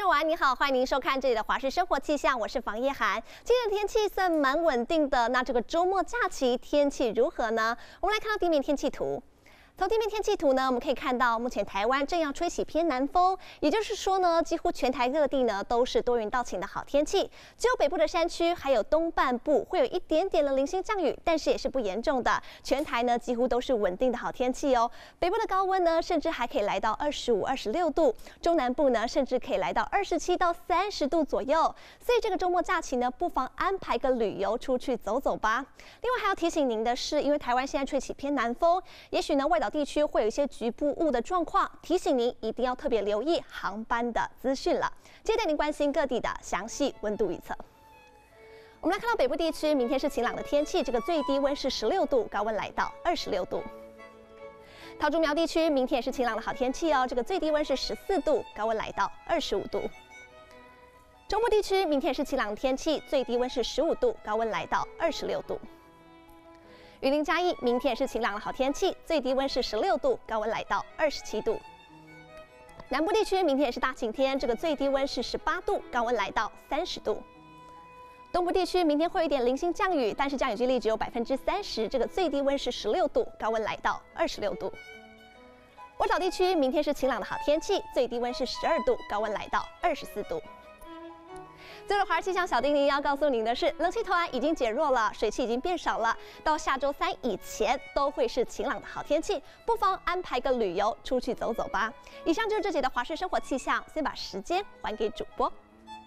晚，你好，欢迎您收看这里的华视生活气象，我是房叶涵。今天的天气算蛮稳定的，那这个周末假期天气如何呢？我们来看到地面天气图。 从地面天气图呢，我们可以看到，目前台湾正要吹起偏南风，也就是说呢，几乎全台各地呢都是多云到晴的好天气，只有北部的山区还有东半部会有一点点的零星降雨，但是也是不严重的。全台呢几乎都是稳定的好天气哦。北部的高温呢，甚至还可以来到25、26度，中南部呢甚至可以来到27到30度左右。所以这个周末假期呢，不妨安排个旅游出去走走吧。另外还要提醒您的是，因为台湾现在吹起偏南风，也许呢外岛地区会有一些局部雾的状况，提醒您一定要特别留意航班的资讯了。接着带您关心各地的详细温度预测。我们来看到北部地区，明天是晴朗的天气，这个最低温是16度，高温来到26度。桃竹苗地区明天也是晴朗的好天气哦，这个最低温是14度，高温来到25度。中部地区明天也是晴朗的天气，最低温是15度，高温来到26度。 云林嘉义明天也是晴朗的好天气，最低温是16度，高温来到27度。南部地区明天也是大晴天，这个最低温是18度，高温来到30度。东部地区明天会有一点零星降雨，但是降雨几率只有30%，这个最低温是16度，高温来到26度。外岛地区明天是晴朗的好天气，最低温是12度，高温来到24度。 最后，华视气象小叮咛要告诉您的是，冷气团已经减弱了，水汽已经变少了，到下周3以前都会是晴朗的好天气，不妨安排个旅游出去走走吧。以上就是这节的华视生活气象，先把时间还给主播。